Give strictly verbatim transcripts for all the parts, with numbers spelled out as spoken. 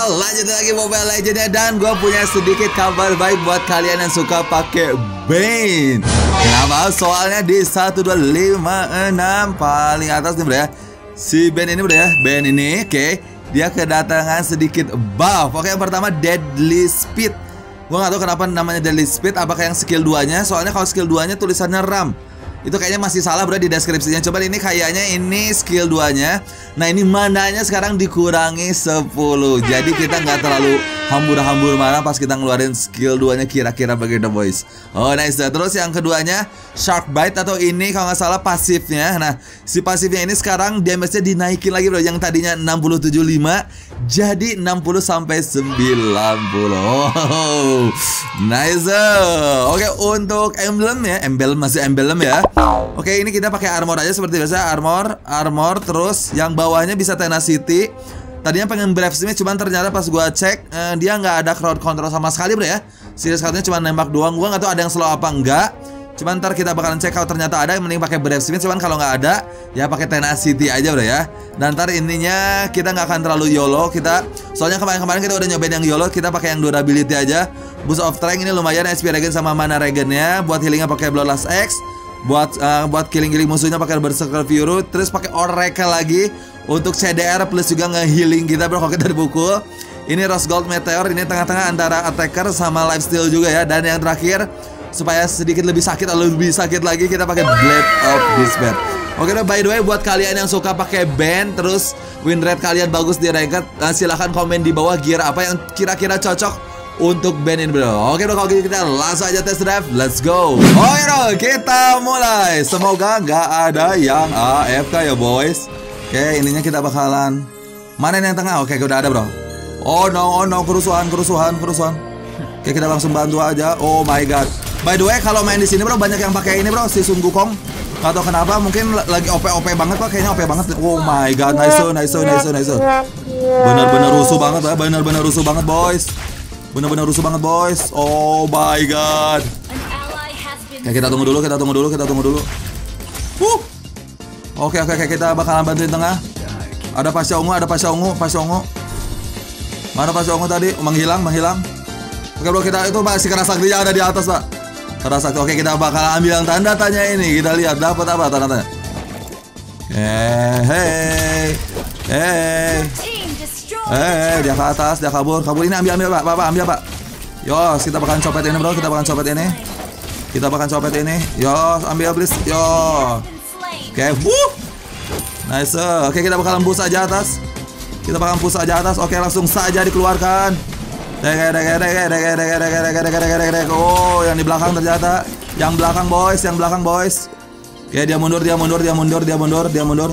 lanjut lagi Mobile Legends dan gue punya sedikit kabar baik buat kalian yang suka pakai Bane. Kenapa? Soalnya di satu dua lima enam paling atas nih bro ya. Si Bane ini bro ya, Bane ini, oke, okay, dia kedatangan sedikit buff. Oke, yang pertama Deadly Speed. Gue gak tahu kenapa namanya Deadly Speed. Apakah yang skill duanya? Soalnya kalau skill duanya tulisannya RAM. Itu kayaknya masih salah bro di deskripsinya. Coba ini kayaknya ini skill duanya. Nah ini mananya sekarang dikurangi sepuluh. Jadi kita nggak terlalu hambur-hambur mana pas kita ngeluarin skill duanya kira-kira begitu boys. Oh nice. Terus yang keduanya Shark Bite atau ini kalau nggak salah pasifnya. Nah si pasifnya ini sekarang damage-nya dinaikin lagi bro. Yang tadinya enam puluh tujuh koma lima jadi enam puluh sampai sembilan puluh. Oh, nice. Oke, untuk emblem ya, emblem masih emblem ya. Oke, ini kita pakai armor aja seperti biasa, armor, armor, terus yang bawahnya bisa tenacity. Tadinya pengen brave sih, cuman ternyata pas gua cek eh, dia nggak ada crowd control sama sekali bro ya. Serius katanya cuma nembak doang. Gua nggak tahu ada yang slow apa enggak. Cuman ntar kita bakalan cek kalau ternyata ada, yang mending pakai Brave Smith. Cuman kalau nggak ada, ya pakai Tenacity aja bro ya. Dan ntar intinya kita nggak akan terlalu YOLO. Kita soalnya kemarin-kemarin kita udah nyobain yang YOLO, kita pakai yang durability aja. Boost of Strength ini lumayan, H P regen sama mana regennya. Buat healingnya pakai Bloodlust X. Buat uh, buat killing-killing musuhnya pakai Berserker Fury. Terus pakai Oracle lagi untuk C D R plus juga nge-healing kita bro kalau kita dipukul. Ini Rose Gold Meteor, ini tengah-tengah antara attacker sama lifesteal juga ya. Dan yang terakhir, supaya sedikit lebih sakit atau lebih sakit lagi, kita pakai Blade of Despair. Oke, okay, by the way buat kalian yang suka pakai Bane terus win rate kalian bagus di ranked, uh, silahkan komen di bawah gear apa yang kira-kira cocok untuk Bane ini bro. Oke okay, bro, kalau gitu kita langsung aja test drive. Let's go. Oke okay, bro, kita mulai. Semoga nggak ada yang A F K ya boys. Oke, okay, ininya kita bakalan mana yang tengah. Oke, okay, udah ada bro. Oh no, oh no, kerusuhan, kerusuhan, kerusuhan. Oke, okay, kita langsung bantu aja. Oh my god. By the way, kalau main di sini bro banyak yang pakai ini bro, si Sun Wukong. Gak tau kenapa, mungkin lagi O P-O P banget pak, kayaknya O P banget. Oh my god, nice, nice, nice, nice. Bener-bener rusuh banget ya, bener-bener rusuh banget boys. Bener-bener rusuh banget boys. Oh my god. Oke, kita tunggu dulu, kita tunggu dulu, kita tunggu dulu. Huh. Oke, oke, oke, kita bakalan bantuin tengah. Ada Pasha Ungu, ada Pasha Ungu, Pasha Ungu. Mana Pasha Ungu tadi? Menghilang, menghilang. Oke bro, kita itu masih keras saktinya ada di atas pak. Keras sakti. Oke, kita bakal ambil yang tanda tanya ini. Kita lihat dapat apa tanda tanya. Hei, hei, hei, hei, dia ke atas, dia kabur, kabur ini ambil ambil pak, pak, pak ambil pak. Yos, kita bakalan copet ini bro, kita bakalan copet ini. Kita bakalan copet ini. Yos, ambil please. Yo. Oke, wuh. Nice. Oke, kita bakalan push aja atas. Kita bakalan push aja atas. Oke, langsung saja dikeluarkan. Oh, yang di belakang ternyata. Yang belakang boys, yang belakang boys. Oke, dia mundur, dia mundur, dia mundur, dia mundur, dia mundur.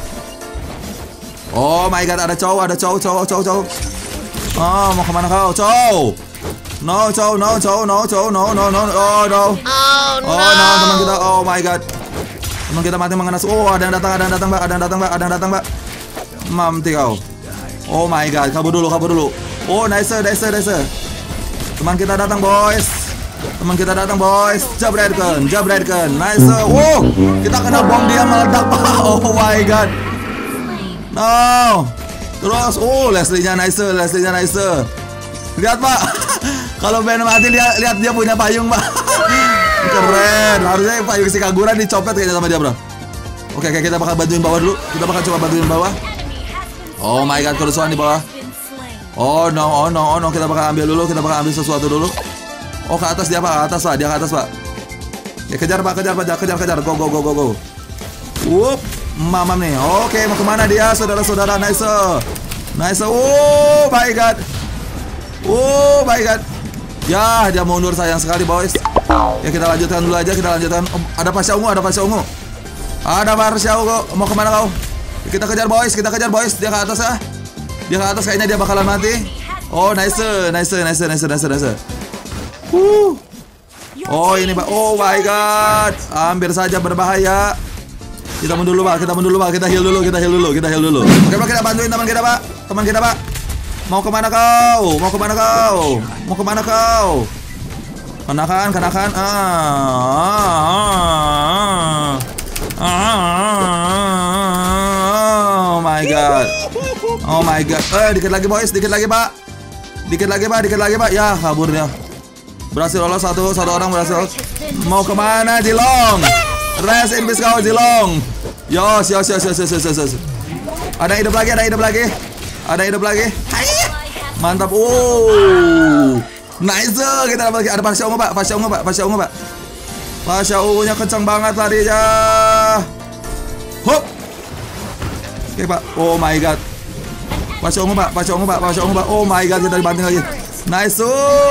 Oh my god, ada cowok, ada cowok, cowok, cowok, cowok. Oh, mau kemana kau, cowok? No, cowok, no, cowok, no, cowok, no, no, no, oh no. Oh no, teman kita, oh my god. Teman kita mati mengenas. Oh, ada yang datang, ada yang datang, mbak, ada yang datang, mbak, ada yang datang, mbak. Mamti kau. Oh my god, kabur dulu, kabur dulu. Oh, nice, nice, nice. Teman kita datang, boys. Teman kita datang, boys. Jabredkan, jabredkan. Nice. Wow, kita kena bom dia meledak. Oh my god. No. Terus, oh, Leslie-nya nice, Leslie-nya nice. Lihat, Pak. Kalau Ben mati lihat lihat dia punya payung, Pak. Keren. Harusnya payung si Kagura dicopet kayaknya sama dia, bro. Oke, oke, kita bakal bantuin bawah dulu. Kita bakal coba bantuin bawah. Oh my god, kerusuhan di bawah. Oh no, oh no, oh no, kita bakal ambil dulu, kita bakal ambil sesuatu dulu. Oh ke atas dia pak, ke atas pak, dia ke atas pak. Ya kejar pak, kejar pak, kejar, kejar, go, go, go, go, go. Wup, mamam nih. Oke, mau kemana dia, saudara-saudara? Nice, nice. Oh my god, oh my god. Ya, dia mundur sayang sekali boys. Ya kita lanjutkan dulu aja, kita lanjutkan. Oh, ada Pasha Ungu, ada Pasha Ungu. Ada Pasha Ungu, mau kemana kau? Kita kejar boys, kita kejar boys, dia ke atas ya. Dia ke atas kayaknya dia bakalan mati. Oh nice, nice, nice, nice, nice, nice. Uh. Oh ini pak, oh my god, hampir saja berbahaya. Kita mundur dulu pak, kita mundur dulu pak, kita heal dulu, kita heal dulu, kita heal dulu. Oke pak, kita bantuin teman kita pak, teman kita pak. Mau kemana kau? Mau kemana kau? Mau kemana kau? Kenakan, kenakan. Ah, ah, ah, ah, ah. Oh my god. Oh my god. Eh, dikit lagi boys, dikit lagi pak. Dikit lagi pak, dikit lagi pak. Ya, kabur dia. Berhasil lolos satu, satu orang berhasil. Mau kemana Jilong? Rest in peace kau Jilong. Yos, yos, yos, yos, yos, yos, yos. Ada hidup lagi, ada hidup lagi. Ada hidup lagi. Hai. Mantap. Oh. Nice. Kita dapat lagi. Ada Pasha ungu pak, Pasha ungu pak, Pasha ungu pak. Pasha ungunya kencang banget larinya. Hop. Oke pak. Oh my god. Pasha ungu pak, Pasha ungu pak, Pasha ungu pak. Oh my god, kita dibanting lagi. Nice.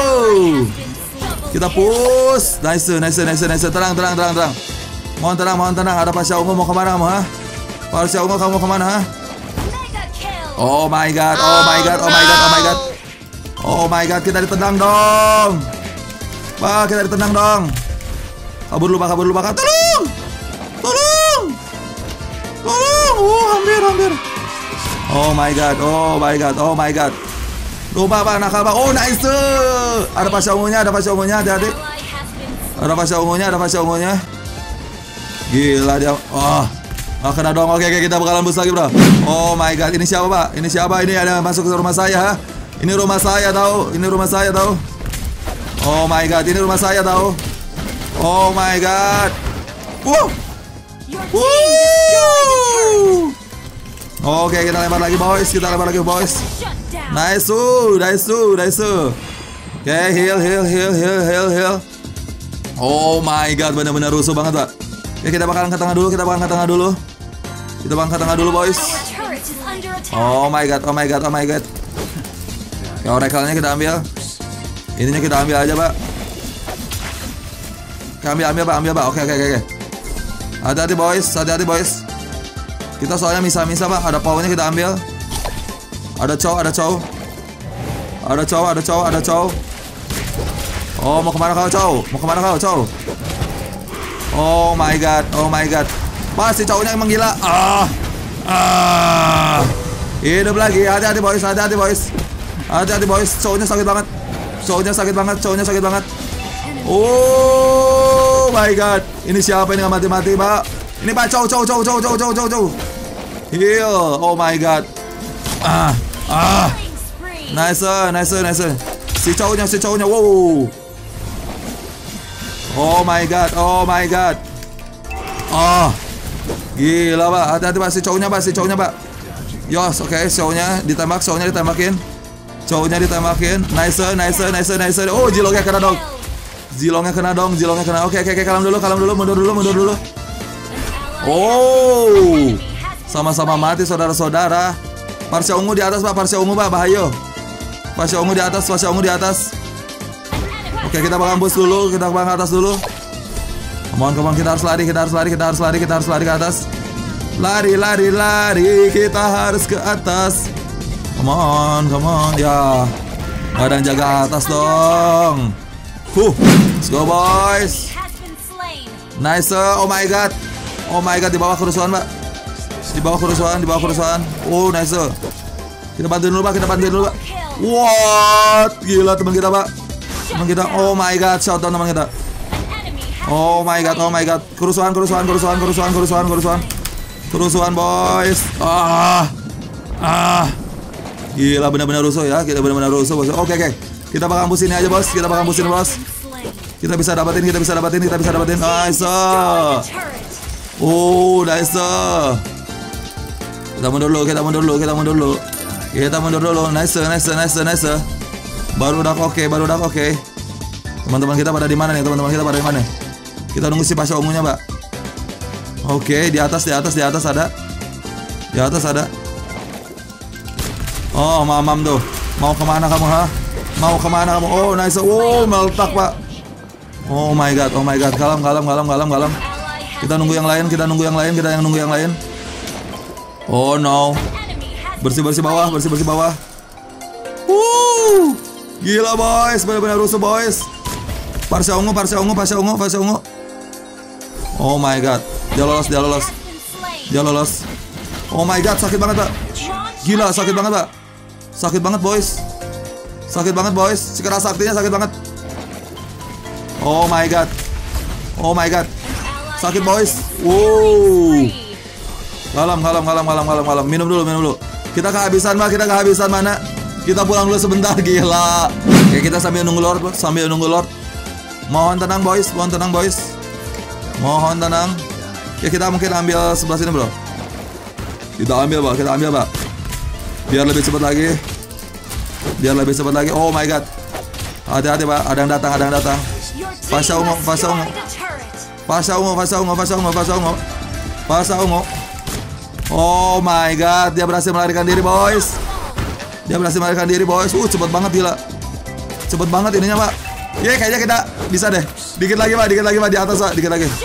Kita push. Nice, nice, nice, nice. Tenang, tenang, tenang, tenang. Mohon tenang, mohon tenang. Ada Pasha ungu mau kemana kamu ha? Pasha ungu kamu kemana ha? Oh my god, oh my god, oh my god, oh my god. Oh my god, kita ditendang dong. Pak, kita ditendang dong. Kabur lu, Pak, kabur lu, Pak. Tolong. Tolong. Tolong. Oh, hampir, hampir. Oh my god, oh my god, oh my god. Lupa Pak, nakal Pak. Oh, nice. Ada Pasha ungunya, ada Pasha ungunya, hati-hati. Ada Pasha ungunya, ada Pasha ungunya. Gila dia. Oh. Oh, kena dong. Oke, oke, kita bakalan bus lagi, bro. Oh my god, ini siapa, Pak? Ini siapa? Ini ada masuk ke rumah saya, ha? Ini rumah saya tahu. Ini rumah saya tahu. Oh my god, ini rumah saya tahu. Oh my god. Wow. Wow. Oke, kita lempar lagi, boys. Kita lempar lagi, boys. Nice, nice, nice. Oke, heal, heal, heal, heal, heal, heal. Oh my god, benar-benar rusuh banget, Pak. Oke, kita bakalan ke tengah dulu, kita bakalan ke tengah dulu. Kita bakalan ke tengah dulu, boys. Oh my god, oh my god, oh my god. Oke, oracle-nya kita ambil. Ininya kita ambil aja, Pak. Oke, ambil, ambil, Pak, ambil, Pak. Oke, oke, oke. Hati-hati, boys, hati-hati, boys. Kita soalnya misa-misa, Pak. Ada powernya kita ambil. Ada cow, ada cow. Ada cow, ada cow, ada cow. Oh, mau kemana kau, cow? Mau kemana kau, cow? Oh my god, oh my god. Pasti cowoknya emang gila. Ah, ah. Hidup lagi, hati-hati boys, hati-hati boys. Hati-hati boys, cowoknya sakit banget. Cowoknya sakit banget, cowoknya sakit banget. Oh my god. Ini siapa ini nggak mati-mati, Pak? Ini Pak, cow, cow, cow, cow, cow, cow, cow, cow. Heal, oh my god. Ah, ah. Nice, nice, nice. Si cowoknya, si cowoknya, wow. Oh my god, oh my god. Oh, gila Pak, hati-hati Pak, si cowoknya Pak, si cowoknya Pak. Yos, oke, okay, cowoknya ditembak, cowoknya ditembakin. Cowoknya ditembakin, nice, nice, nice, nice. Oh, Jilongnya kena dong. Jilongnya kena dong, Jilongnya kena. Oke, okay, oke, okay, kalem dulu, kalem dulu, mundur dulu, mundur dulu. Oh, sama-sama mati saudara-saudara. Pasha ungu di atas Pak, Pasha ungu Pak, bahaya. Pasha ungu di atas, Pasha ungu di atas. Oke, kita bakal bus dulu, kita bakal ke atas dulu. Come on, come on, kita harus lari, kita harus lari, kita harus lari, kita harus lari ke atas. Lari, lari, lari, kita harus ke atas. Come on, come on, ya. Gak ada yang jaga atas dong. Huh, let's go boys. Nice, oh my god. Oh my god, di bawah kerusuhan, Pak. Di bawah kerusuhan, di bawah kerusuhan. Oh, nice. Kita bantuin dulu, Pak, kita bantuin dulu, Pak. What? Gila teman kita, Pak. Teman kita, oh my god, shutdown teman kita. Oh my god, oh my god. Kerusuhan, kerusuhan, kerusuhan, kerusuhan, kerusuhan, kerusuhan. Kerusuhan, boys. Ah. Ah. Gila benar-benar rusuh ya. Kita benar-benar rusuh, bos. Oke, oke. Kita bakal hapus ini aja, bos. Kita bakal hapus ini, bos. Kita bisa dapatin, kita bisa dapatin, kita bisa dapatin. Nice. Oh, nice. Kita mundur dulu, kita mundur dulu, kita mundur dulu. Kita mundur dulu. Nice, nice, nice, nice. Baru udah oke, okay, baru udah oke. Okay. Teman-teman kita pada di mana nih? Teman-teman kita pada di mana? Kita nunggu si Pasha ungunya, Pak. Oke, okay, di atas, di atas, di atas ada. Di atas ada. Oh, mamam tuh. Mau kemana kamu, ha? Mau kemana kamu? Oh, nice. Oh, meletak, Pak. Oh my god, oh my god. Kalem, kalem, kalem, kalem, kalem. Kita nunggu yang lain, kita nunggu yang lain, kita yang nunggu yang lain. Oh no. Bersih-bersih bawah, bersih-bersih bawah. Wuh. Gila boys, benar-benar rusuh boys. Pasha ungu, Pasha ungu, Pasha ungu, Pasha ungu. Oh my god, dia lolos, dia lolos, dia lolos. Oh my god, sakit banget Pak. Gila, sakit banget Pak. Sakit banget boys. Sakit banget boys. Sikara saktinya sakit banget. Oh my god. Oh my god. Sakit boys. Wow. Kalem, kalem, kalem, kalem, kalem, kalem. Minum dulu, minum dulu. Kita kehabisan, Pak. Kita kehabisan mana? Kita pulang dulu sebentar, gila. Oke, kita sambil nunggu Lord, bro. Sambil nunggu Lord. Mohon tenang, boys. Mohon tenang, boys. Mohon tenang. Oke, kita mungkin ambil sebelah sini, bro. Kita ambil, Pak. Kita ambil, Pak. Biar lebih cepat lagi. Biar lebih cepat lagi. Oh my god. Hati-hati, Pak. Ada yang datang, ada yang datang. Fase ungu, fase ungu. Fase ungu, fase ungu, fase ungu, fase ungu. Fase ungu. Oh my god, dia berhasil melarikan diri, boys. Dia berhasil melarikan diri, boys. Uh, cepet banget, gila. Cepet banget ininya, Pak. Ya, yeah, kayaknya kita bisa deh. Dikit lagi, Pak. Dikit lagi, Pak. Di atas, Pak. Dikit lagi.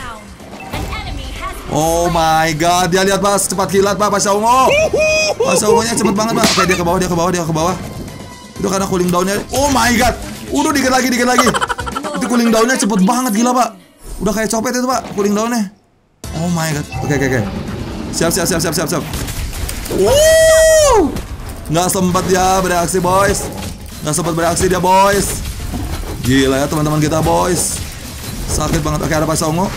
Oh my god, dia lihat, Pak. Cepat kilat, Pak. Fase ungu. Fase ungunya cepet banget, Pak. Oke, dia ke bawah, dia ke bawah, dia ke bawah. Itu karena cooling downnya. Oh my god. Udah dikit lagi, dikit lagi. Itu cooling downnya cepet banget, gila, Pak. Udah kayak copet itu, Pak. Cooling downnya. Oh my god. Oke, oke, oke. Siap, siap, siap, siap, siap, siap. Wow. Nggak sempat dia bereaksi, boys. Nggak sempat bereaksi dia, boys. Gila ya teman-teman kita, boys. Sakit banget. Oke, ada fase ungu.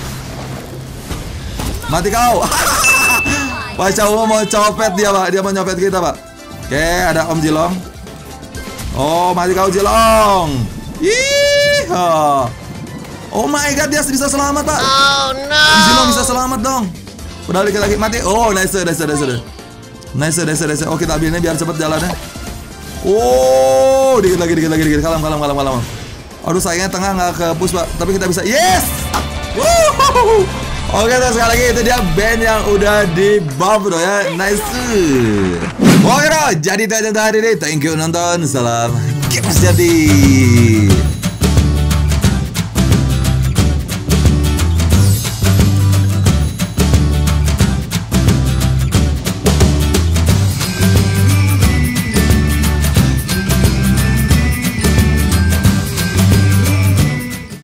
Mati kau. Fase ungu mau copet dia, Pak. Dia mau nyopet kita, Pak. Oke, ada Om Jilong. Oh, mati kau, Jilong. Yeehaw. Oh my god, dia bisa selamat, Pak. Oh no. Jilong bisa selamat dong. Udah dikit lagi mati. Oh, nice, nice, nice, nice. Nice, nice, nice. Oh, kita ambilnya biar cepet jalannya. Oh, dikit lagi, dikit lagi, dikit. Kalem, kalem, kalem, kalem. Aduh, sayangnya tengah nggak ke push, Pak. Tapi kita bisa. Yes. Woo. Oke, terus sekali lagi itu dia band yang udah di buff, bro ya. Nice. Oke, bro. Jadi itu aja untuk hari ini. Thank you nonton. Salam. Gamers jadi.